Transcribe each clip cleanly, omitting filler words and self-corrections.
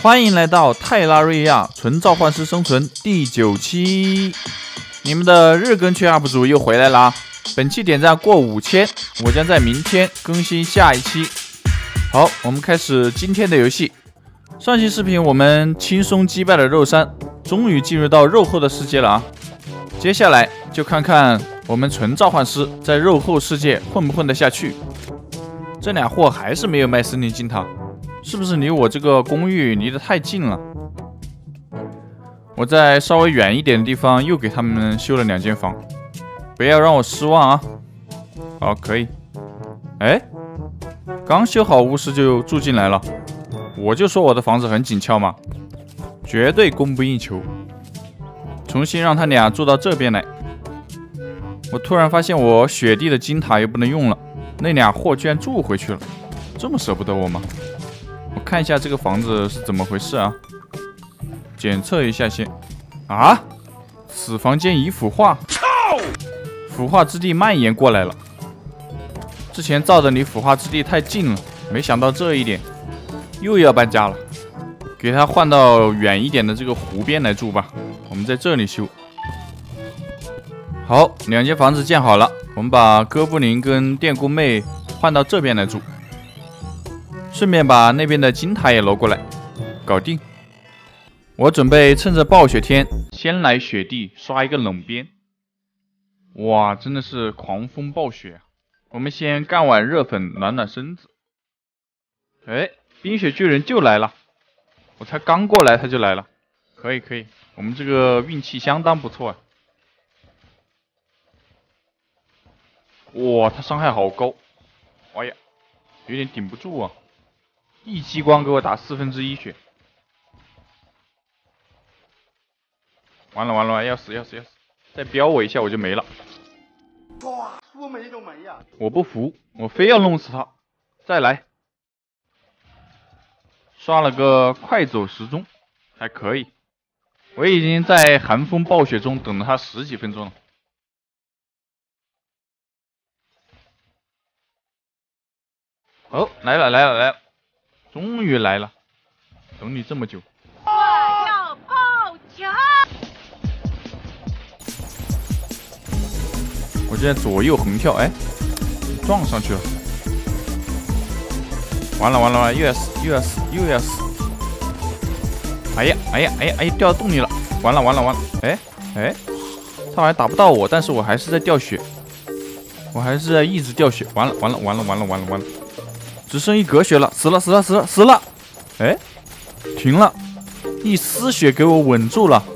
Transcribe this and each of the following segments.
欢迎来到泰拉瑞亚纯召唤师生存第9期，你们的日更区 UP 主又回来啦！本期点赞过5000，我将在明天更新下一期。好，我们开始今天的游戏。上期视频我们轻松击败了肉山，终于进入到肉后的世界了啊！接下来就看看我们纯召唤师在肉后世界混不混得下去。这俩货还是没有卖森林金塔。 是不是离我这个公寓离得太近了？我在稍微远一点的地方又给他们修了2间房，不要让我失望啊！好，可以。哎，刚修好巫师就住进来了，我就说我的房子很紧俏嘛，绝对供不应求。重新让他俩住到这边来。我突然发现我雪地的金塔又不能用了，那俩货居然住回去了，这么舍不得我吗？ 我看一下这个房子是怎么回事啊？检测一下先。啊！此房间已腐化，腐化之地蔓延过来了。之前造的离腐化之地太近了，没想到这一点，又要搬家了。给他换到远一点的这个湖边来住吧。我们在这里修。好，2间房子建好了，我们把哥布林跟电工妹换到这边来住。 顺便把那边的金塔也挪过来，搞定。我准备趁着暴雪天，先来雪地刷一个冷边。哇，真的是狂风暴雪！我们先干碗热粉暖暖身子。哎，冰雪巨人就来了！我才刚过来他就来了，可以可以，我们这个运气相当不错啊。哇，他伤害好高！哎呀，有点顶不住啊。 一激光给我打1/4血，完了完了完了，要死要死要死！再飙我一下我就没了。 哇，说没就没呀！ 我不服，我非要弄死他！再来，刷了个快走时钟，还可以。我已经在寒风暴雪中等了他10几分钟了。哦，来了来了来了！ 终于来了，等你这么久。 我要报仇！ 我现在左右横跳，哎，撞上去了。完了完了完了，又要死又要死又要死！哎呀哎呀哎呀哎呀，掉到洞里了！完了完了完了！哎哎，他好像打不到我，但是我还是在掉血，我还是在一直掉血。完了完了完了完了完了完了！ 只剩1格血了，死了死了死了死了！哎，停了，1丝血给我稳住了。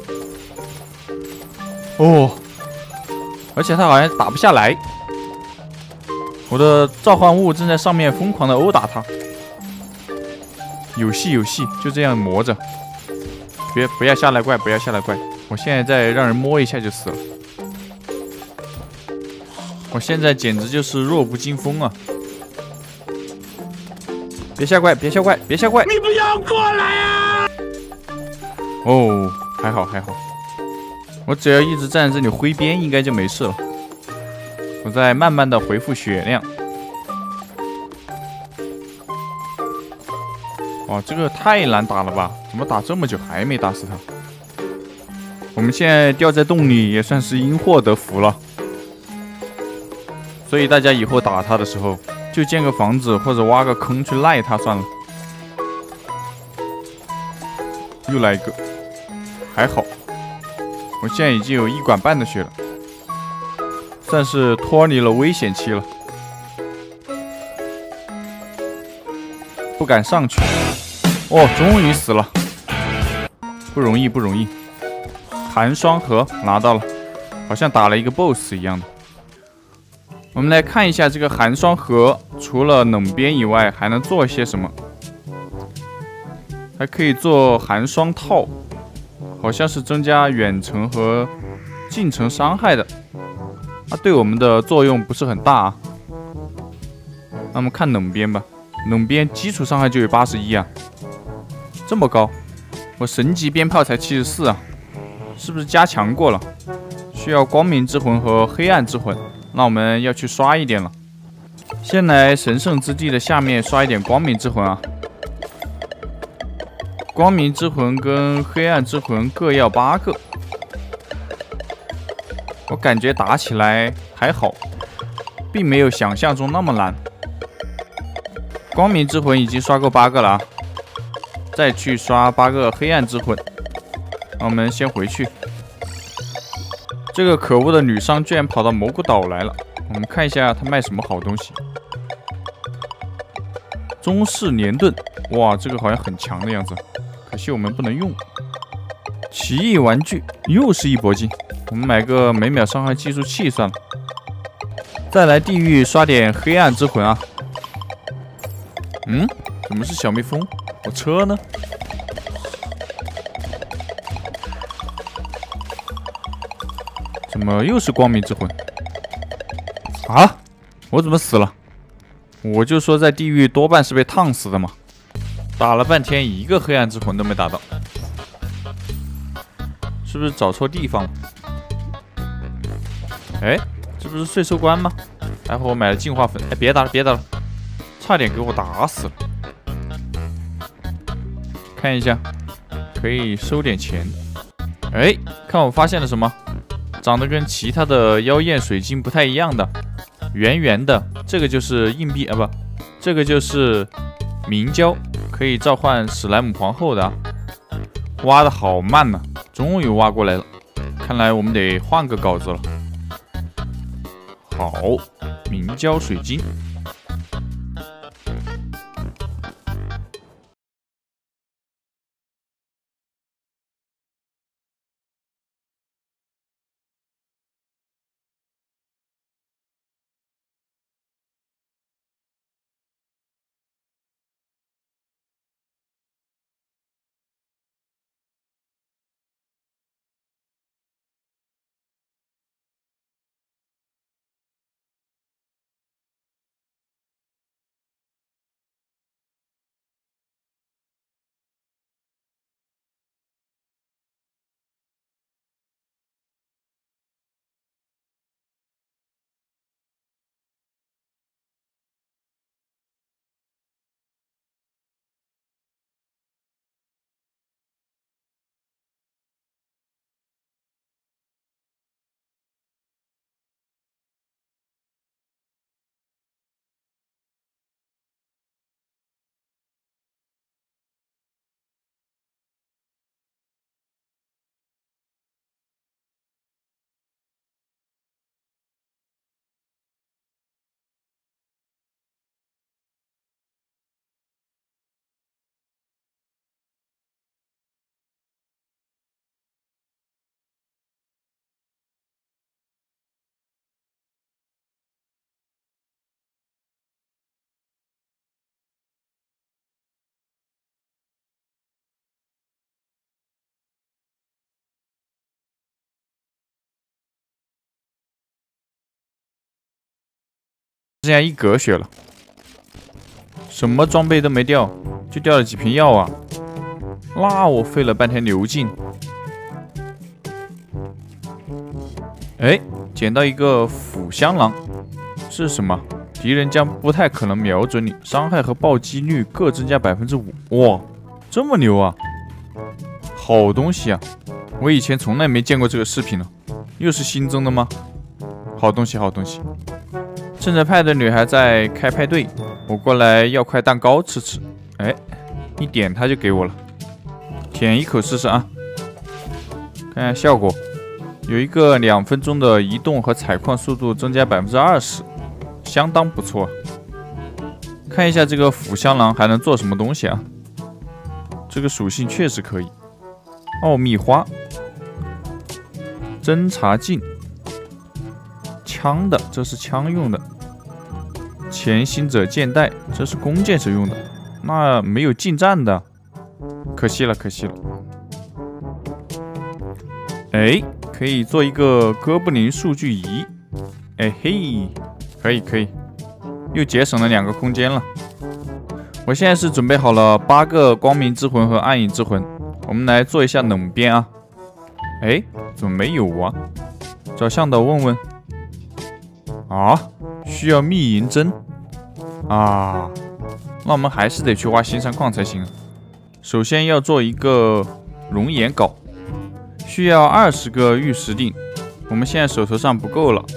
哦，而且他好像打不下来，我的召唤物正在上面疯狂的殴打他。有戏有戏，就这样磨着。不要下来怪，不要下来怪！我现在再让人摸一下就死了。我现在简直就是弱不禁风啊！ 别下怪！别下怪！别下怪！ 你不要过来啊！ 哦，还好还好，我只要一直站在这里挥鞭，应该就没事了。我在慢慢的恢复血量。哇，这个太难打了吧？怎么打这么久还没打死他？我们现在掉在洞里也算是因祸得福了。所以大家以后打他的时候， 就建个房子或者挖个坑去赖他算了。又来一个，还好，我现在已经有1管半的血了，算是脱离了危险期了。不敢上去，哦，终于死了，不容易不容易。寒霜盒拿到了，好像打了一个 BOSS 一样的。 我们来看一下这个寒霜盒，除了冷边以外，还能做些什么？还可以做寒霜套，好像是增加远程和近程伤害的。它对我们的作用不是很大啊。那我们看冷边吧，冷边基础伤害就有81啊，这么高。我神级鞭炮才74啊，是不是加强过了？需要光明之魂和黑暗之魂。 那我们要去刷一点了，先来神圣之地的下面刷一点光明之魂啊！ 光明之魂跟黑暗之魂各要8个。我感觉打起来还好，并没有想象中那么难。光明之魂已经刷够8个了啊，再去刷8个黑暗之魂。那我们先回去。这个可恶的女商居然跑到蘑菇岛来了，我们看一下她卖什么好东西。中式连盾，哇，这个好像很强的样子，可惜我们不能用。奇异玩具，又是一铂金，我们买个每秒伤害计数器算了。再来地狱刷点黑暗之魂啊。怎么是小蜜蜂？我车呢？怎么又是光明之魂？啊！我怎么死了？我就说在地狱多半是被烫死的嘛。打了半天一个黑暗之魂都没打到，是不是找错地方了？哎，这不是税收官吗？待会我买了净化粉。哎，别打了，别打了，差点给我打死了。看一下，可以收点钱。哎，看我发现了什么？长得跟其他的妖艳水晶不太一样的，圆圆的，这个就是硬币啊，不，这个就是明胶，可以召唤史莱姆皇后的啊。挖的好慢呢，终于挖过来了，看来我们得换个稿子了。好，明胶水晶。剩下1格血了，什么装备都没掉，就掉了几瓶药啊！那我费了半天牛劲。哎，捡到一个斧香囊，是什么？敌人将不太可能瞄准你，伤害和暴击率各增加5%。哇，这么牛啊！好东西啊！我以前从来没见过这个饰品呢，又是新增的吗？好东西，好东西。趁着派的女孩在开派对，我过来要块蛋糕吃吃。哎，一点她就给我了，舔一口试试啊，看看效果。有一个2分钟的移动和采矿速度增加20%，相当不错。看一下这个斧香囊还能做什么东西啊？这个属性确实可以。奥秘花、侦察镜。枪的，这是枪用的；潜行者剑带，这是弓箭手用的。那没有近战的，可惜了，可惜了。哎，可以做一个哥布林数据仪。哎嘿，可以可以，又节省了2个空间了。我现在是准备好了8个光明之魂和暗影之魂，我们来做一下冷编啊。哎，怎么没有啊？找向导问问。啊，需要密银针啊，那我们还是得去挖新山矿才行。 首先要做一个熔岩镐，需要20个玉石锭，我们现在手头上不够了。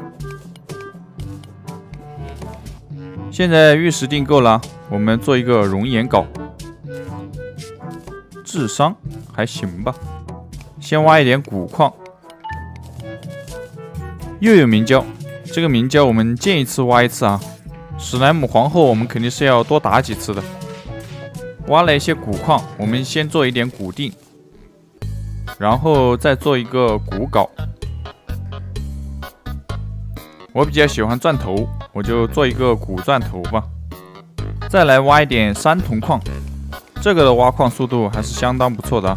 现在玉石锭够了，我们做一个熔岩镐。智商还行吧，先挖一点古矿。又有明胶，这个明胶我们见一次挖一次啊。史莱姆皇后我们肯定是要多打几次的。挖了一些古矿，我们先做一点古锭，然后再做一个古镐。我比较喜欢钻头，我就做一个古钻头吧。再来挖一点三铜矿，这个的挖矿速度还是相当不错的啊。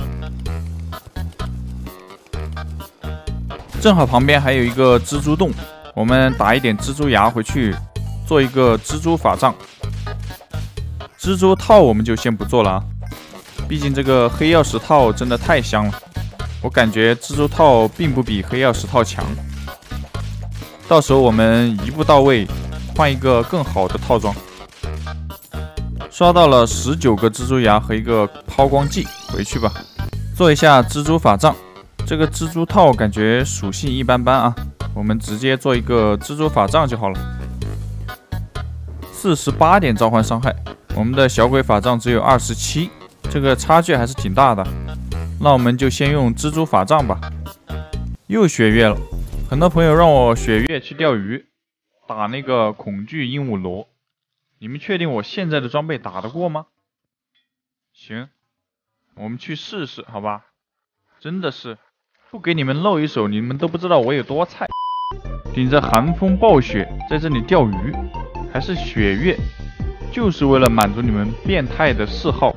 正好旁边还有一个蜘蛛洞，我们打一点蜘蛛牙回去，做一个蜘蛛法杖。蜘蛛套我们就先不做了啊，毕竟这个黑曜石套真的太香了，我感觉蜘蛛套并不比黑曜石套强。到时候我们一步到位，换一个更好的套装。刷到了19个蜘蛛牙和一个抛光剂，回去吧。做一下蜘蛛法杖，这个蜘蛛套感觉属性一般般啊，我们直接做一个蜘蛛法杖就好了。48点召唤伤害，我们的小鬼法杖只有27，这个差距还是挺大的。那我们就先用蜘蛛法杖吧。又血月了，很多朋友让我血月去钓鱼，打那个恐惧鹦鹉螺。你们确定我现在的装备打得过吗？行，我们去试试，好吧？真的是不给你们露一手，你们都不知道我有多菜。顶着寒风暴雪在这里钓鱼，还是血月，就是为了满足你们变态的嗜好。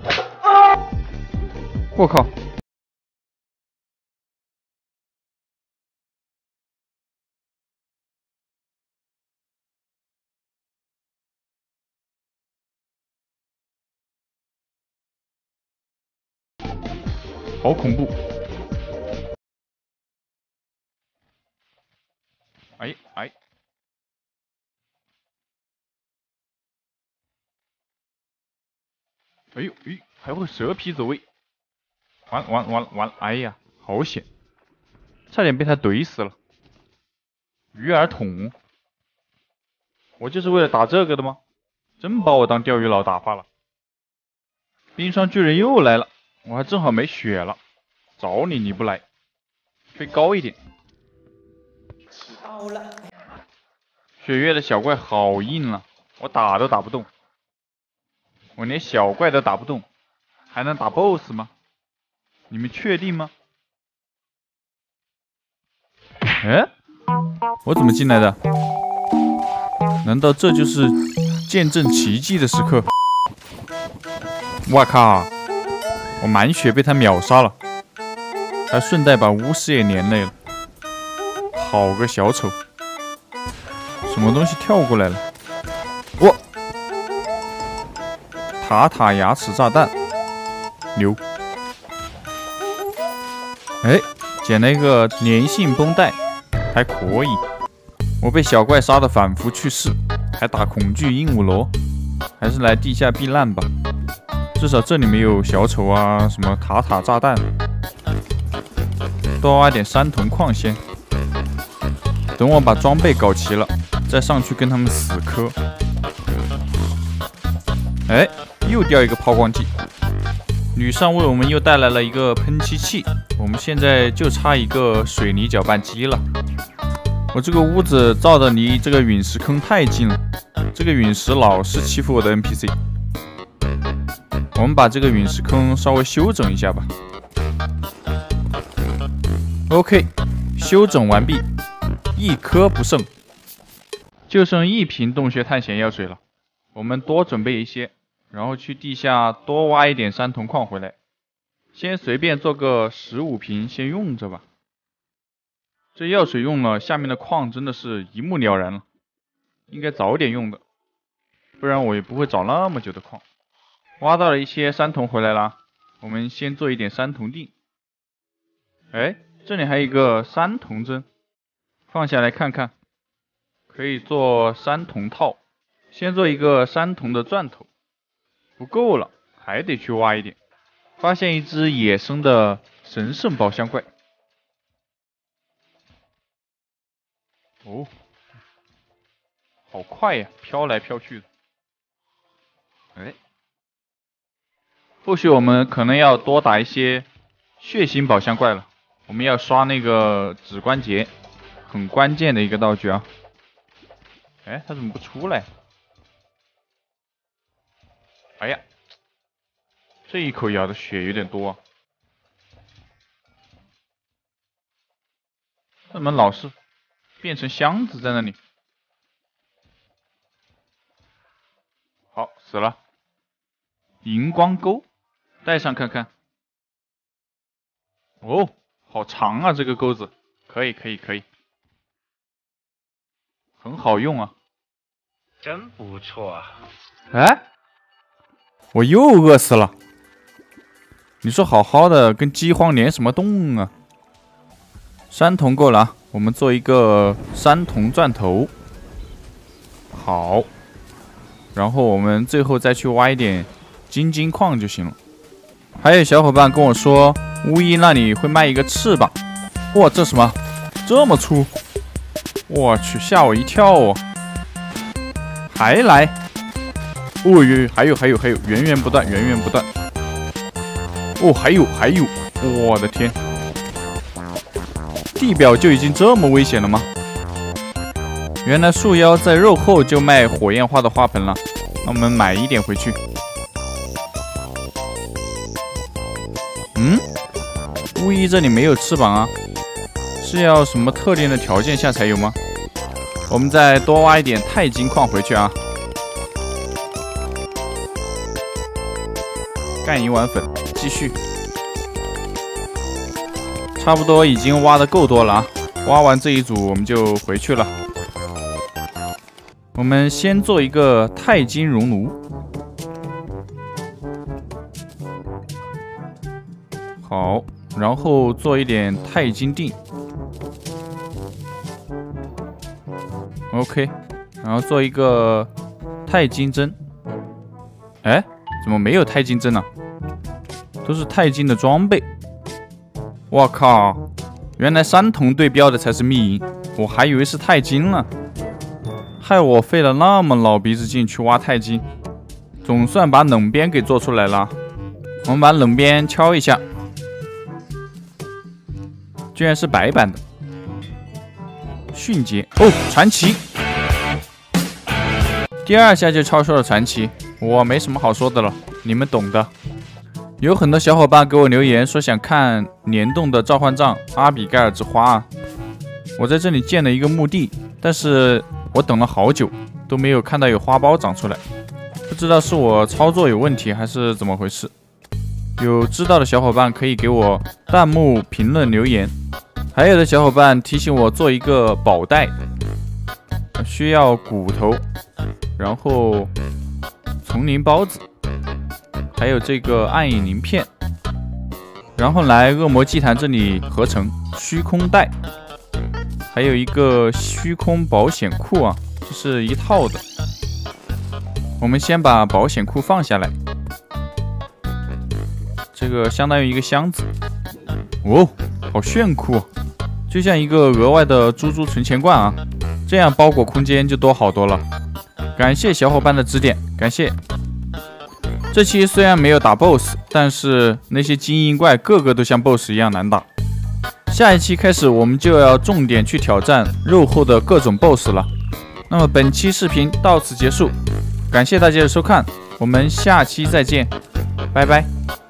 我靠！好恐怖！哎！哎呦咦，还会蛇皮走位！完！哎呀，好险！差点被他怼死了。鱼饵桶，我就是为了打这个的吗？真把我当钓鱼佬打发了。冰霜巨人又来了，我还正好没血了，找你你不来，飞高一点。糟了！雪月的小怪好硬啊，我打都打不动，我连小怪都打不动，还能打 BOSS 吗？你们确定吗？哎，我怎么进来的？难道这就是见证奇迹的时刻？哇靠！我满血被他秒杀了，还顺带把巫师也连累了。好个小丑！什么东西跳过来了？我塔牙齿炸弹，牛！哎，捡了一个粘性绷带，还可以。我被小怪杀得反复去世，还打恐惧鹦鹉螺，还是来地下避难吧。至少这里没有小丑啊，什么塔炸弹。多挖点三铜矿先。等我把装备搞齐了，再上去跟他们死磕。哎，又掉一个抛光剂。女上为我们又带来了一个喷漆器，我们现在就差一个水泥搅拌机了。我这个屋子造的离这个陨石坑太近了，这个陨石老是欺负我的 NPC。我们把这个陨石坑稍微修整一下吧。OK， 修整完毕，一颗不剩，就剩1瓶洞穴探险药水了。我们多准备一些，然后去地下多挖一点三铜矿回来。先随便做个15瓶，先用着吧。这药水用了，下面的矿真的是一目了然了，应该早点用的，不然我也不会找那么久的矿。挖到了一些三铜回来啦，我们先做一点三铜锭。哎，这里还有一个三铜针，放下来看看，可以做三铜套。先做一个三铜的钻头，不够了， 还得去挖一点。发现一只野生的神圣宝箱怪。哦，好快呀，飘来飘去的。哎，后续我们可能要多打一些血腥宝箱怪了。我们要刷那个指关节，很关键的一个道具啊。哎，他怎么不出来？哎呀，这一口咬的血有点多啊。怎么老是变成箱子在那里？好，死了。荧光钩，戴上看看。哦，好长啊，这个钩子，可以，很好用啊。 真不错啊！ 哎，我又饿死了。你说好好的，跟饥荒连什么动啊？3铜够了啊，我们做一个3铜钻头。好，然后我们最后再去挖一点金矿就行了。还有小伙伴跟我说，巫医那里会卖一个翅膀。哇，这什么？这么粗！我去，吓我一跳哦！还来！哦哟，还有，源源不断。哦，还有，我的天！地表就已经这么危险了吗？原来树妖在肉后就卖火焰花的花盆了，那我们买一点回去。巫医这里没有翅膀啊，是要什么特定的条件下才有吗？我们再多挖一点钛金矿回去啊。干一碗粉，继续。差不多已经挖的够多了啊，挖完这一组我们就回去了。我们先做一个钛金熔炉。好，然后做一点钛金锭。OK， 然后做一个钛金针。哎，怎么没有钛金针呢？都是钛金的装备。我靠，原来3铜对标的才是秘银，我还以为是钛金呢。害我费了那么老鼻子劲去挖钛金，总算把冷边给做出来了。我们把冷边敲一下，居然是白板的。迅捷哦，传奇！第2下就超出了传奇，我没什么好说的了，你们懂的。有很多小伙伴给我留言说想看联动的召唤杖阿比盖尔之花啊，我在这里建了一个墓地，但是我等了好久都没有看到有花苞长出来，不知道是我操作有问题还是怎么回事。有知道的小伙伴可以给我弹幕评论留言。还有的小伙伴提醒我做一个宝袋，需要骨头，然后丛林包子，还有这个暗影鳞片，然后来恶魔祭坛这里合成虚空袋，还有一个虚空保险库啊，这是一套的。我们先把保险库放下来，这个相当于一个箱子。哦，好炫酷啊，就像一个额外的猪存钱罐啊，这样包裹空间就多好多了。感谢小伙伴的指点，感谢。这期虽然没有打 BOSS， 但是那些精英怪个个都像 BOSS 一样难打。下一期开始我们就要重点去挑战肉后的各种 BOSS 了。那么本期视频到此结束，感谢大家的收看，我们下期再见，拜拜。